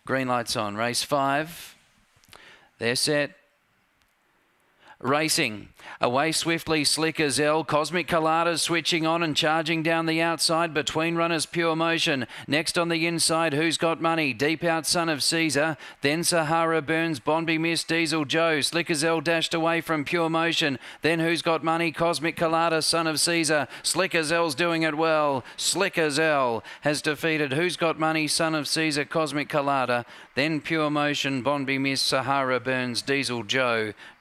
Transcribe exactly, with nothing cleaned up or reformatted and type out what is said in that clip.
Green lights on. Race five. They're set. Racing. Away swiftly, Slick as L. Cosmic Colada switching on and charging down the outside. Between runners, Pure Motion. Next on the inside, Who's Got Money? Deep out, Son of Caesar. Then Sahara Burns, Bonby Miss, Diesel Joe. Slick as L dashed away from Pure Motion. Then Who's Got Money? Cosmic Colada, Son of Caesar. Slick as L's doing it well. Slick as L has defeated Who's Got Money? Son of Caesar, Cosmic Colada. Then Pure Motion, Bonby Miss, Sahara Burns, Diesel Joe.